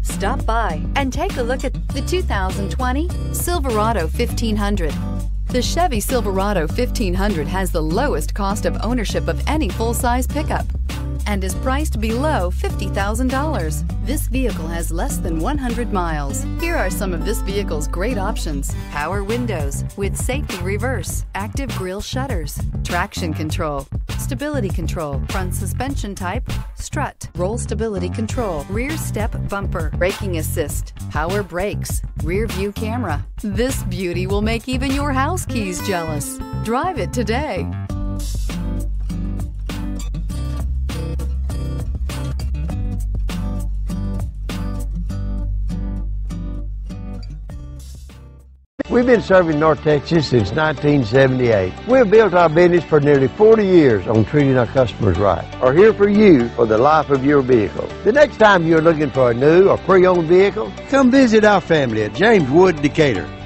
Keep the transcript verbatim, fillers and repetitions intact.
Stop by and take a look at the two thousand twenty Silverado fifteen hundred. The Chevy Silverado fifteen hundred has the lowest cost of ownership of any full-size pickup and is priced below fifty thousand dollars. This vehicle has less than one hundred miles. Here are some of this vehicle's great options: power windows with safety reverse, active grille shutters, traction control, stability control, front suspension type, strut, roll stability control, rear step bumper, braking assist, power brakes, rear view camera. This beauty will make even your house keys jealous. Drive it today. We've been serving North Texas since nineteen seventy-eight. We've built our business for nearly forty years on treating our customers right. Are here for you for the life of your vehicle. The next time you're looking for a new or pre-owned vehicle, come visit our family at James Wood Decatur.